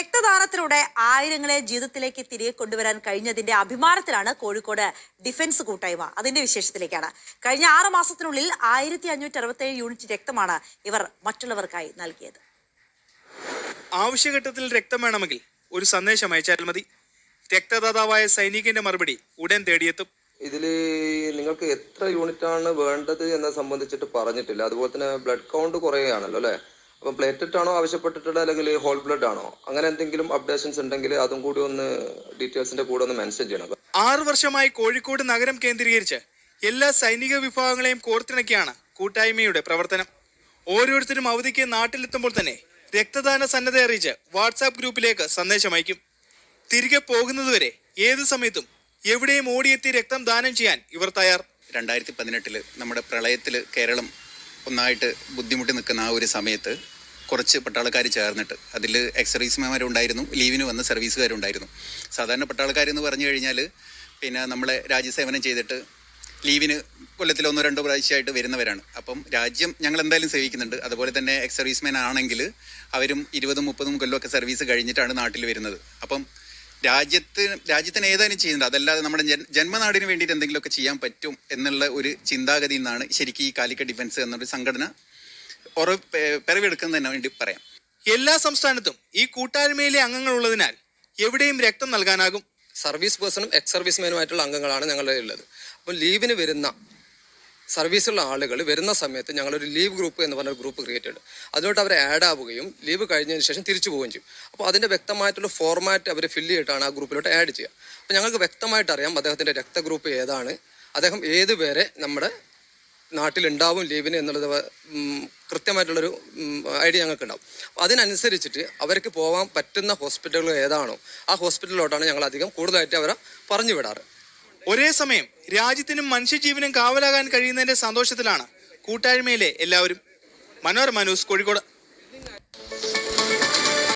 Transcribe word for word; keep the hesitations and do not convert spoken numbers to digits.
രക്തദാനത്തിലൂടെ ആയിരങ്ങളെ ജീവിതത്തിലേക്ക് തിരികെ കൊണ്ടുവരാൻ കഴിഞ്ഞതിന്റെ അഭിമാനത്തിലാണ് കോഴിക്കോട് ഡിഫൻസ് കൂട്ടായ്മ. അതിന്റെ വിശേഷത്തിലേക്കാണ്. കഴിഞ്ഞ ആറ് മാസത്തിനുള്ളിൽ ആയിരത്തി അഞ്ഞൂറ്റി അറുപത്തേഴ് യൂണിറ്റ് രക്തമാണ് ഇവർ മറ്റുള്ളവർക്കായി നൽകിയത്. ആവശ്യഘട്ടത്തിൽ രക്തം വേണമെങ്കിൽ ഒരു സന്ദേശം അയച്ചാൽ മതി. രക്തദാതാവായ സൈനികന്റെ മറുപടി ഉടൻ തേടിയെത്തും. ഇതിൽ നിങ്ങൾക്ക് എത്ര യൂണിറ്റ് ആണ് വേണ്ടത് എന്നത് സംബന്ധിച്ചിട്ട് പറഞ്ഞിട്ടില്ല. അതുപോലെ തന്നെ ബ്ലഡ് കൗണ്ട് കുറയുകയാണല്ലോ അല്ലേ? അപ്പം പ്ലേറ്ററ്റ് ആണോ ആവശ്യപ്പെട്ടിട്ടുള്ളത്, അല്ലെങ്കിൽ ഹോൾ ബ്ലഡ് ആണോ? അങ്ങനെ എന്തെങ്കിലും അപ്ഡേഷൻസ് ഉണ്ടെങ്കിൽ അതും കൂടി ഒന്ന് ഡീറ്റെയിൽസിന്റെ കൂടെ ഒന്ന് മെൻഷൻ ചെയ്യണം. ആറു വർഷമായി കോഴിക്കോട് നഗരം കേന്ദ്രീകരിച്ച് എല്ലാ സൈനിക വിഭാഗങ്ങളെയും കോർത്തിണക്കിയാണ് കൂട്ടായ്മയുടെ പ്രവർത്തനം. ഓരോരുത്തരും അവധിക്ക് നാട്ടിലെത്തുമ്പോൾ തന്നെ രക്തദാന സന്നദ്ധ അറിയിച്ച് വാട്സാപ്പ് ഗ്രൂപ്പിലേക്ക് സന്ദേശം അയക്കും. തിരികെ പോകുന്നതുവരെ ഏതു സമയത്തും എവിടെയും ഓടിയെത്തി രക്തം ദാനം ചെയ്യാൻ ഇവർ തയ്യാർ. രണ്ടായിരത്തി പതിനെട്ടില് നമ്മുടെ പ്രളയത്തിൽ കേരളം ഒന്നായിട്ട് ബുദ്ധിമുട്ടി നിൽക്കുന്ന ആ ഒരു സമയത്ത് കുറച്ച് പട്ടാളക്കാർ ചേർന്നിട്ട് അതിൽ എക്സ് സർവീസ്മാരുണ്ടായിരുന്നു, ലീവിന് വന്ന സർവീസുകാരുണ്ടായിരുന്നു. സാധാരണ പട്ടാളക്കാരെന്ന് പറഞ്ഞു കഴിഞ്ഞാൽ പിന്നെ നമ്മളെ രാജ്യസേവനം ചെയ്തിട്ട് ലീവിന് കൊല്ലത്തിൽ ഒന്നോ രണ്ടോ പ്രാവശ്യമായിട്ട് വരുന്നവരാണ്. അപ്പം രാജ്യം ഞങ്ങൾ എന്തായാലും സേവിക്കുന്നുണ്ട്. അതുപോലെ തന്നെ എക്സ് സർവീസ്മാൻ ആണെങ്കിൽ അവരും ഇരുപതും മുപ്പതും കൊല്ലമൊക്കെ സർവീസ് കഴിഞ്ഞിട്ടാണ് നാട്ടിൽ വരുന്നത്. അപ്പം രാജ്യത്ത് രാജ്യത്തിന് ഏതായാലും ചെയ്യുന്നുണ്ട്. അതല്ലാതെ നമ്മുടെ ജന്മനാടിന് വേണ്ടിയിട്ട് എന്തെങ്കിലുമൊക്കെ ചെയ്യാൻ പറ്റും എന്നുള്ള ഒരു ചിന്താഗതിയിൽ നിന്നാണ് ശരിക്കും ഈ കാലിക്കറ്റ് ഡിഫൻസ് എന്നൊരു സംഘടന പിറവിയെടുക്കുന്നതിന് വേണ്ടി പറയാം. എല്ലാ സംസ്ഥാനത്തും ഈ കൂട്ടായ്മയിലെ അംഗങ്ങൾ ഉള്ളതിനാൽ എവിടെയും രക്തം നൽകാനാകും. സർവീസ് പേഴ്സണും എക്സ് സർവീസ്മാനുമായിട്ടുള്ള അംഗങ്ങളാണ് ഞങ്ങളുടെ ഉള്ളത്. അപ്പോൾ ലീവിന് വരുന്ന സർവീസുള്ള ആളുകൾ വരുന്ന സമയത്ത് ഞങ്ങളൊരു ലീവ് ഗ്രൂപ്പ് എന്ന് പറഞ്ഞൊരു ഗ്രൂപ്പ് ക്രിയേറ്റ് ചെയ്തു. അതിലോട്ട് അവരെ ആഡ് ആവുകയും ലീവ് കഴിഞ്ഞതിന് ശേഷം തിരിച്ചു പോവുകയും ചെയ്യും. അപ്പോൾ അതിൻ്റെ വ്യക്തമായിട്ടുള്ള ഫോർമാറ്റ് അവർ ഫില്ല് ചെയ്തിട്ടാണ് ആ ഗ്രൂപ്പിലോട്ട് ആഡ് ചെയ്യുക. അപ്പോൾ ഞങ്ങൾക്ക് വ്യക്തമായിട്ട് അറിയാം അദ്ദേഹത്തിൻ്റെ രക്തഗ്രൂപ്പ് ഏതാണ്, അദ്ദേഹം ഏത് പേരെ നമ്മുടെ നാട്ടിലുണ്ടാവും ലീവിന് എന്നുള്ളത് കൃത്യമായിട്ടുള്ളൊരു ഐഡിയ ഞങ്ങൾക്ക് ഉണ്ടാവും. അപ്പോൾ അതിനനുസരിച്ചിട്ട് അവർക്ക് പോകാൻ പറ്റുന്ന ഹോസ്പിറ്റലുകൾ ഏതാണോ ആ ഹോസ്പിറ്റലിലോട്ടാണ് ഞങ്ങൾ അധികം കൂടുതലായിട്ട് അവരെ പറഞ്ഞു വിടാറ്. ഒരേ സമയം രാജ്യത്തിനും മനുഷ്യജീവനും കാവലാകാൻ കഴിയുന്നതിന്റെ സന്തോഷത്തിലാണ് കൂട്ടായ്മയിലെ എല്ലാവരും. മനോരമ ന്യൂസ്, കോഴിക്കോട്.